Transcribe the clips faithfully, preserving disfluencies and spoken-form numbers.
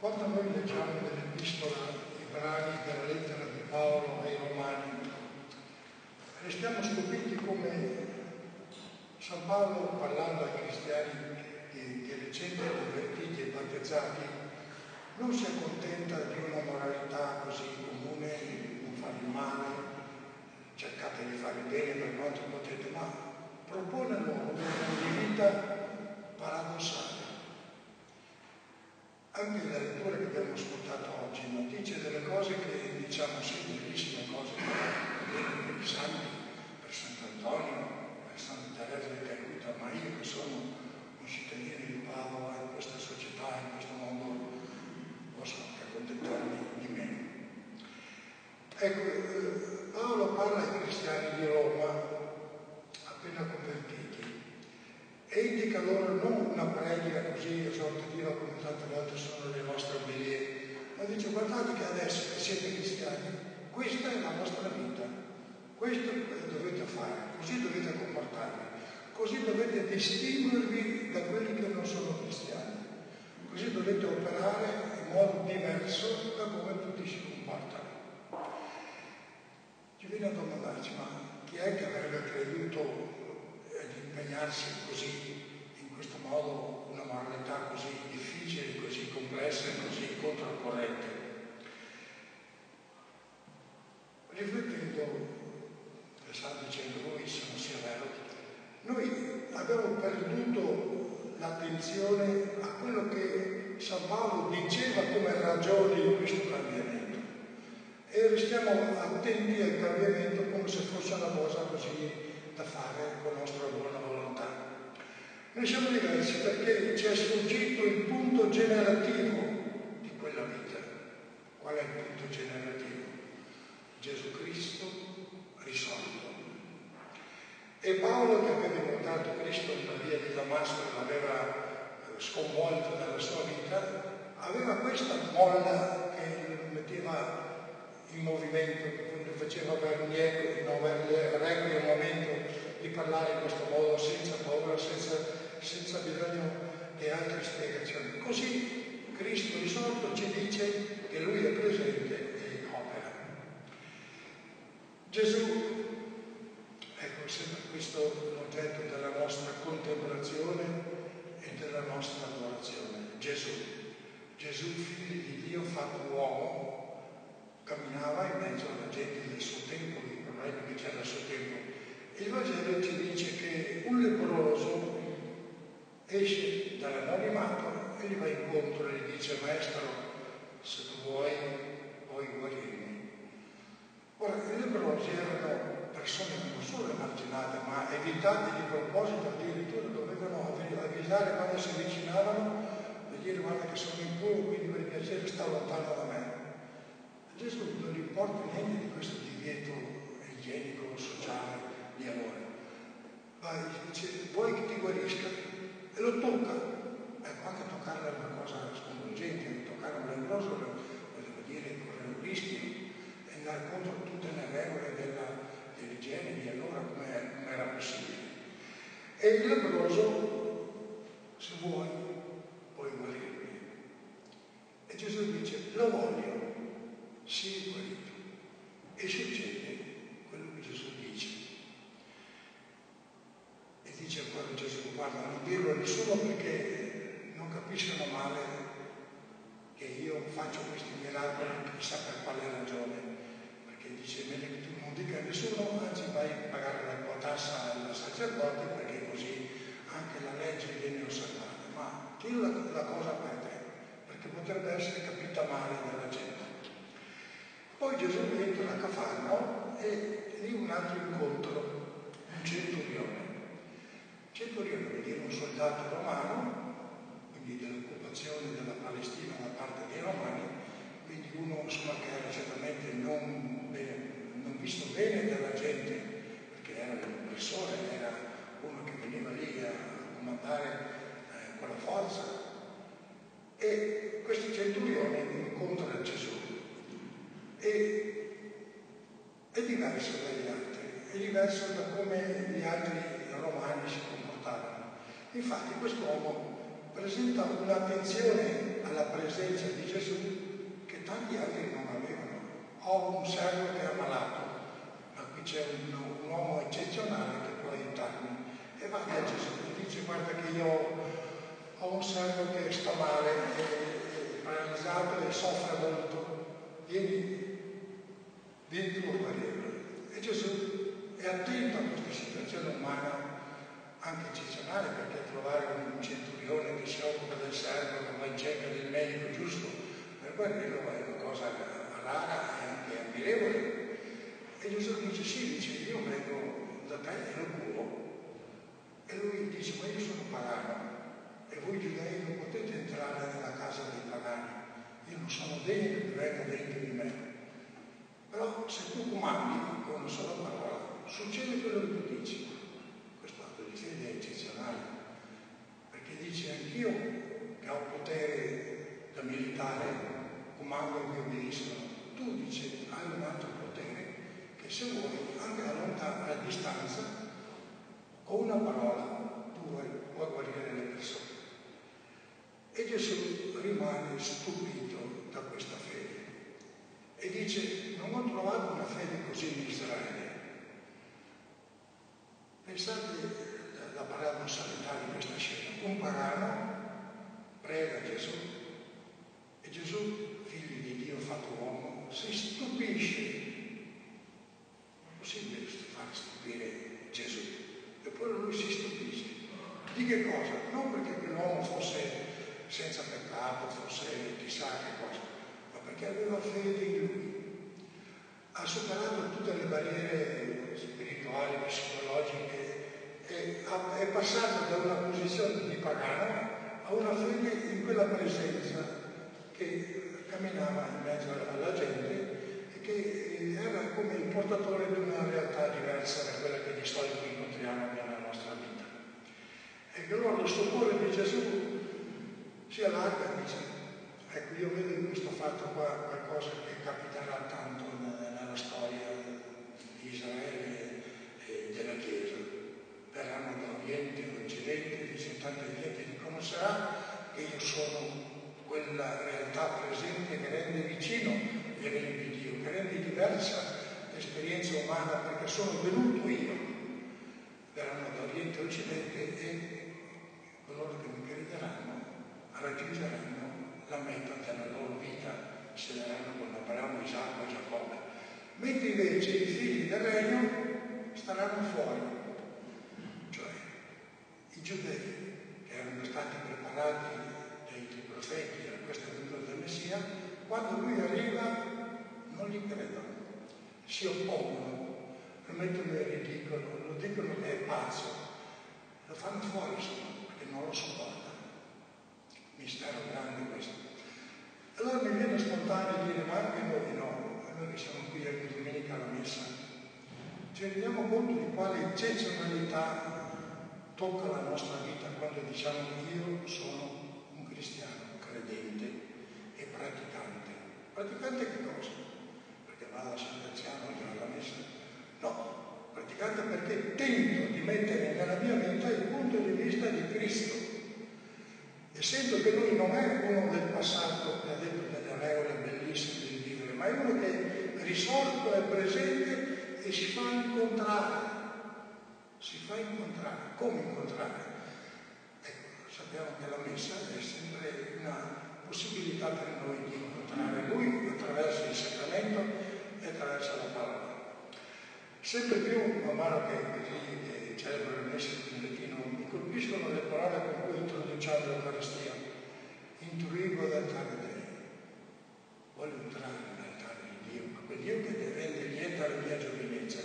Quando noi leggiamo nell'epistola i brani della lettera di Paolo ai Romani, restiamo stupiti come San Paolo, parlando ai cristiani di, di recente convertiti e battezzati, non si accontenta di una moralità così comune, non fare il male, cercate di fare bene per quanto potete, ma propone loro un modo di vita paradossale. Anche la lettura che abbiamo ascoltato oggi non dice delle cose che diciamo sì, bellissime cose, per i santi, per Sant'Antonio, per Santa Teresa di Calcutta, ma io che sono un cittadino di Padova, in questa società, in questo mondo, posso anche accontentarmi di meno. Ecco, Paolo parla ai cristiani di Roma, appena convertiti, e indica loro non una predica così esortativa come tante volte sono le nostre omelie, ma dice: guardate che adesso che siete cristiani, questa è la vostra vita, questo dovete fare, così dovete comportarvi, così dovete distinguervi da quelli che non sono cristiani, così dovete operare in modo diverso da come tutti si comportano. Ci viene a domandarci: ma chi è che avrebbe creduto di impegnarsi così, in questo modo, una moralità così difficile, così complessa e così controcorrente? Riflettendo, sta dicendo lui, se non sia vero, noi abbiamo perduto l'attenzione a quello che San Paolo diceva come ragioni di questo cambiamento e restiamo attenti al cambiamento come se fosse una cosa così da fare con la nostra buona volontà. Noi siamo diversi perché ci è sfuggito il punto generativo di quella vita. Qual è il punto generativo? Gesù Cristo risorto. E Paolo, che aveva incontrato Cristo nella via di Damasco e l'aveva sconvolto dalla sua vita, aveva questa molla che lo metteva in movimento, che faceva avere un requie un momento di parlare in questo modo, senza paura, senza, senza bisogno di altre spiegazioni. Così Cristo risorto ci dice che Lui è presente e opera. Gesù, ecco, sempre questo l'oggetto della nostra contemplazione e della nostra adorazione. Gesù, Gesù, figlio di Dio fatto uomo, camminava in mezzo alla gente del suo tempo, i problemi che c'era al suo tempo. E il Vangelo ci dice che un leproso esce dall'anonimato e gli va incontro e gli dice: maestro, se tu vuoi, puoi guarirmi. Ora, i leprosi erano persone non solo emarginate, ma evitate di proposito, addirittura dovevano avvisare quando si avvicinavano e dire: guarda che sono impuro, quindi per piacere sta lontano da me. A Gesù non gli importa niente di questo divieto igienico, sociale, di amore. Ma dice: vuoi che ti guarisca? E lo tocca. Ecco, anche toccarla è una cosa sconvolgente, toccare un leproso volevo dire correre un rischio e andare contro tutte le regole della, dell'igiene di allora, come era possibile. E il leproso: se vuoi, puoi guarirmi. E Gesù dice: lo voglio, sii guarito. E succede quello che Gesù dice. E dice ancora Gesù: guarda, non dirlo a nessuno perché non capiscono male che io faccio questi miracoli, chissà per quale ragione. Perché dice: meglio che tu non dica a nessuno, anzi vai a pagare la tua tassa al sacerdote, perché così anche la legge viene osservata. Ma dillo la, la cosa per te, perché potrebbe essere capita male dalla gente. Poi Gesù entra a Cafarnao e lì un altro incontro, un centurione. Centurione vuol dire un soldato romano, quindi dell'occupazione della Palestina da parte dei romani, quindi uno insomma che era certamente non, bene, non visto bene dalla gente, perché era un oppressore, era uno che veniva lì a comandare eh, con la forza. E questo centurione incontra Gesù. E è diverso dagli altri, è diverso da come gli altri romani si comportavano. Infatti quest'uomo presenta un'attenzione alla presenza di Gesù che tanti altri non avevano. Ho un servo che è ammalato, ma qui c'è un, un uomo eccezionale che può aiutarmi. E va da Gesù e dice: guarda che io ho un servo che sta male, è, è paralizzato e soffre molto. Vieni, vieni tu a guarirlo. E Gesù è attento a questa situazione umana, anche eccezionale, perché trovare un centurione che si occupa del servo, che va in cerca del medico giusto per guarirlo è una cosa rara e anche ammirevole. E Gesù dice: sì, dice, io vengo da te e lo curo. E lui dice: ma io sono pagano e voi giudei non potete entrare nella casa dei pagani, io non sono degno che venga dentro di me. Però se tu comandi con una sola parola, succede quello che tu dici. Questo atto di fede è eccezionale, perché dice: anch'io che ho potere da militare comando e mi obbediscono. Tu, dice, hai un altro potere che se vuoi, anche a lontana a distanza, con una parola tu vuoi, puoi guarire le persone. E Gesù rimane stupito da questa fede e dice: non ho trovato una fede così in Israele. Pensate alla paradossalità di questa scena. Un pagano prega Gesù e Gesù, figlio di Dio fatto uomo, si stupisce. È possibile far stupire Gesù? Eppure lui si stupisce. Di che cosa? Non perché quell'uomo fosse senza peccato, fosse chissà che cosa, ma perché aveva fede in lui. Ha superato tutte le barriere spirituali, psicologiche, e è passato da una posizione di pagano a una fede in quella presenza che camminava in mezzo alla gente e che era come il portatore di una realtà diversa da quella che di solito incontriamo nella nostra vita. E allora lo stupore di Gesù si allarga e dice: ecco, io vedo in questo fatto qua qualcosa che capiterà tanto nella storia di Israele e della Chiesa. Verranno da Oriente e Occidente, dice, tanta gente riconoscerà che io sono quella realtà presente che rende vicino il regno di Dio, che rende diversa l'esperienza umana, perché sono venuto io. Verranno da Oriente e Occidente e coloro che mi crederanno raggiungeranno la meta della loro vita, se daranno con Abramo, Isacco e Giacobbe. Mentre invece i figli del regno staranno fuori, cioè i giudei che erano stati preparati dai profeti a questa venuta del Messia, quando lui arriva non gli credono, si oppongono, lo mettono in ridicolo, lo dicono che è pazzo, lo fanno fuori insomma, perché non lo sopportano. Mistero grande questo. Allora mi viene spontaneo dire: ma anche noi no, noi che siamo qui ogni domenica alla messa, ci rendiamo conto di quale eccezionalità tocca la nostra vita quando diciamo: io sono un cristiano credente e praticante. Praticante che cosa? Perché vado a Sant'Aziano oggi alla messa? No, praticante perché tento di mettere nella mia vita il punto di vista di Cristo. E sento che lui non è uno del passato che ha detto delle regole bellissime di vivere, ma è uno che risorto è presente e si fa incontrare. Si fa incontrare. Come incontrare? Ecco, sappiamo che la messa è sempre una possibilità per noi di incontrare lui attraverso il sacramento e attraverso la parola. Sempre più, man mano che così che celebro le messe in latino, mi colpiscono le parole con cui introduciamo l'Eucaristia. Intruigo l'altare Dei. Voglio entrare nell'altare di Dio, quel Dio che deve rende lieta la mia giovinezza.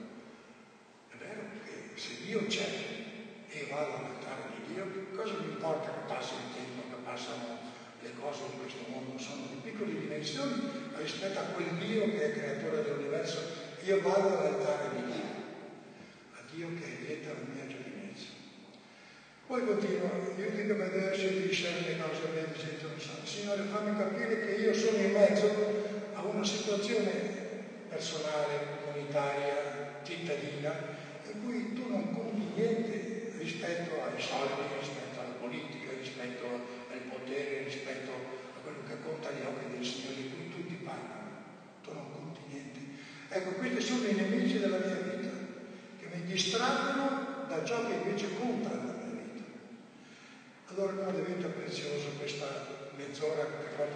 È vero che se Dio c'è e io vado all'altare di Dio, cosa mi importa che passi il tempo, che passano le cose in questo mondo? Sono di piccole dimensioni rispetto a quel Dio che è creatore dell'universo. Io vado all'altare di Dio, a Dio che è lieta la mia giovinezza. Poi continua: io dico che deve essere discerne cause bene dicendo: Signore, fammi capire che io sono in mezzo a una situazione personale, comunitaria, cittadina, in cui tu non conti niente rispetto ai soldi, rispetto alla politica, rispetto al potere, rispetto a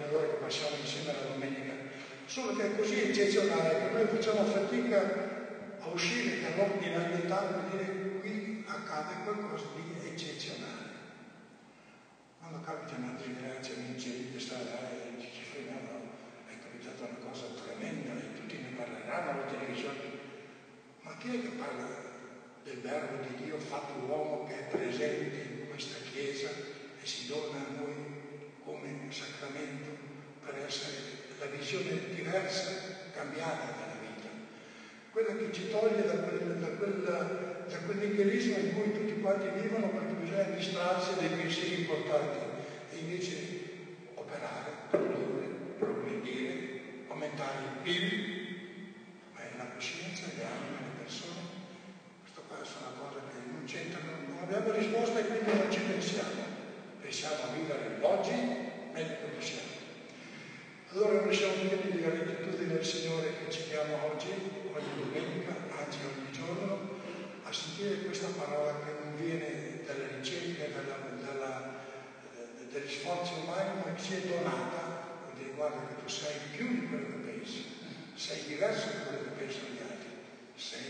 quelle ore che passiamo insieme la domenica, solo che è così eccezionale che noi facciamo fatica a uscire dall'ordinarietà per dire qui accade qualcosa di eccezionale. Quando capita una disgrazia, un incidente stradale, dici no, è capitata una cosa tremenda e tutti ne parleranno alla televisione. Ma chi è che parla del verbo di Dio fatto uomo che è presente in questa Chiesa e si dona a noi come sacramento per essere la visione diversa, cambiata della vita? Quella che ci toglie da quel, da quella da quel nichilismo in cui tutti quanti vivono perché bisogna distrarsi dai pensieri importanti e invece operare, produrre, progredire, aumentare il P I L, ma è la coscienza, le anime, le persone. Questo qua è una cosa che non c'entrano, non abbiamo risposta e quindi non ci pensiamo. Pensiamo a vivere l'oggi meglio che possiamo. Allora noi siamo pieni di gratitudine al Signore che ci chiama oggi, ogni domenica, anzi ogni giorno, a sentire questa parola che non viene dalla ricerca, dalla, dalla, dagli sforzi umani, ma che ci è donata, vuol dire guarda che tu sei più di quello che pensi, sei diverso da quello che pensano gli altri, sei